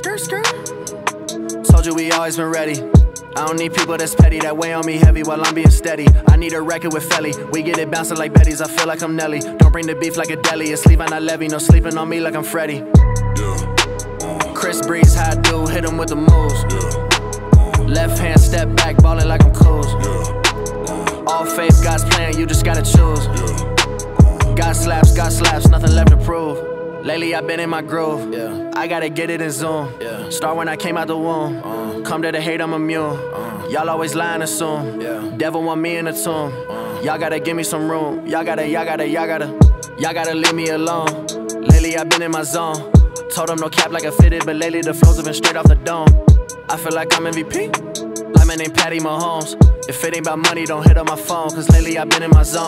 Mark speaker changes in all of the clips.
Speaker 1: Told you we always been ready. I don't need people that's petty, that weigh on me heavy while I'm being steady. I need a record with Felly, we get it bouncing like Betty's. I feel like I'm Nelly, don't bring the beef like a deli. It's Levi, not Levi, no sleeping on me like I'm Freddy. Chris Breeze, how I do, hit him with the moves. Left hand step back, ballin' like I'm Coos. All faith, God's plan, you just gotta choose. God slaps, nothing left to prove. Lately I've been in my groove, I gotta get it in Zoom. Start when I came out the womb, come to the hate, I'm immune. Y'all always lie and assume, devil want me in the tomb. Y'all gotta give me some room, y'all gotta leave me alone. Lately I've been in my zone, told them no cap like I fitted, but lately the flows have been straight off the dome. I feel like I'm MVP, like my name Patty Mahomes. If it ain't about money, don't hit up my phone, cause lately I've been in my zone.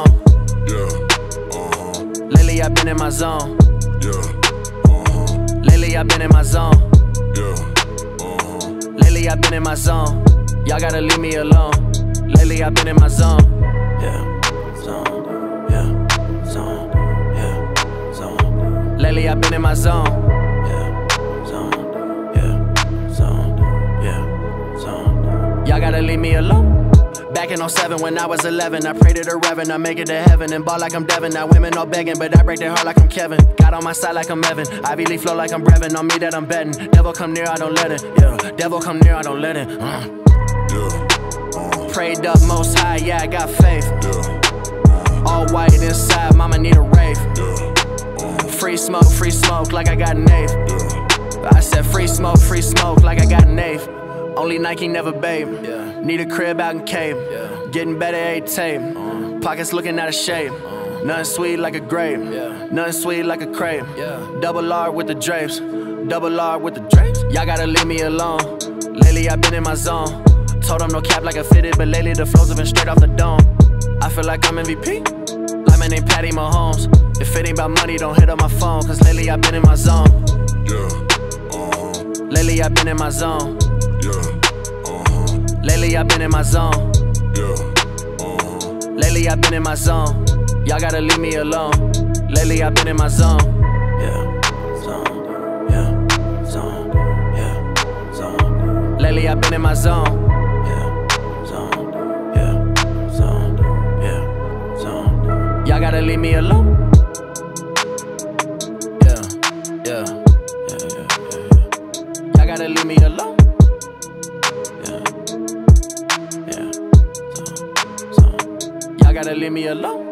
Speaker 1: Lately I've been in my zone. Lately I've been in my zone. Lately I've been in my zone. Y'all gotta leave me alone. Lately I've been in my zone. Zone. Lately I've been in my zone. Y'all gotta leave me alone. Back in 07 when I was 11, I prayed to the Reverend, I make it to heaven and ball like I'm Devin. Now women all begging, but I break their heart like I'm Kevin. Got on my side like I'm Evan, Ivy Leaf flow like I'm Brevin. On me that I'm betting, devil come near, I don't let it. Devil come near, I don't let it. Prayed up most high, yeah, I got faith. All white inside, mama need a rave. Free smoke like I got Nave. I said free smoke like I got Nave. Only Nike, never babe. Need a crib out in Cape. Getting better every tape. Pockets looking out of shape. Nothing sweet like a grape. Nothing sweet like a crepe. Double R with the drapes. Double R with the drapes. Y'all gotta leave me alone. Lately I've been in my zone. Told them no cap like I fitted, but lately the flows have been straight off the dome. I feel like I'm MVP, like my name Patty Mahomes. If it ain't about money, don't hit up my phone, cause lately I've been in my zone. Lately I've been in my zone. Lately I've been in my zone. Lately I've been in my zone. Y'all gotta leave me alone. Lately I've been in my zone. Lately I've been in my zone. Y'all gotta leave me alone. Y'all gotta leave me alone. Y'all gotta leave me alone.